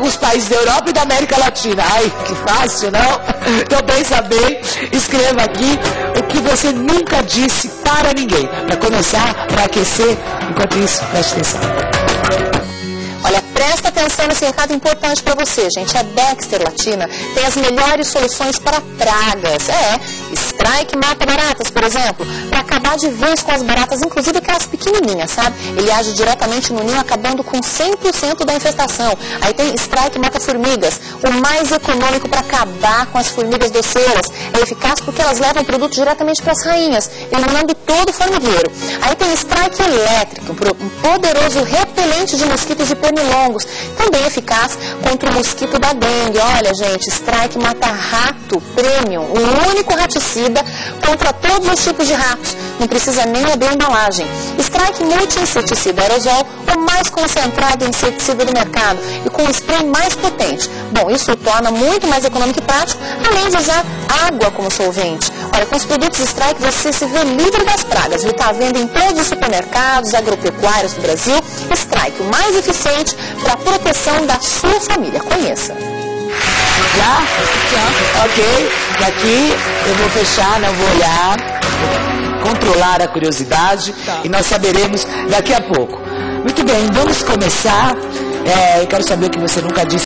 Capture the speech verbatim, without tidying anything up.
alguns países da Europa e da América Latina. Ai, que fácil, não? Então pensa bem, escreva aqui o que você nunca disse para ninguém. Para começar, para aquecer, enquanto isso, preste atenção. Olha, presta atenção nesse recado importante para você, gente. A Dexter Latina tem as melhores soluções para pragas. É, Strike mata baratas, por exemplo, para acabar de vez com as baratas, inclusive aquelas pequenininhas, sabe? Ele age diretamente no ninho, acabando com cem por cento da infestação. Aí tem Strike mata formigas, o mais econômico para acabar com as formigas doceiras. É eficaz porque elas levam o produto diretamente para as rainhas, eliminando todo o formigueiro. Aí tem Strike elétrico, um poderoso repelente de mosquitos e pernilongos, também eficaz contra o mosquito da dengue. Olha, gente, Strike mata rato premium, o único raticida contra todos os tipos de ratos. Não precisa nem abrir a embalagem. Strike multi-inseticida aerosol, o mais concentrado inseticida do mercado e com um spray mais potente. Bom, isso o torna muito mais econômico e prático, além de usar água como solvente. Olha, com os produtos Strike você se vê livre das pragas. Está à venda em todos os supermercados agropecuários do Brasil. Strike, o mais eficiente para a proteção da sua família. Conheça. Já? Já. Ok. Daqui eu vou fechar, não vou olhar, vou controlar a curiosidade tá. E nós saberemos daqui a pouco. Muito bem, vamos começar. É, eu quero saber o que você nunca disse.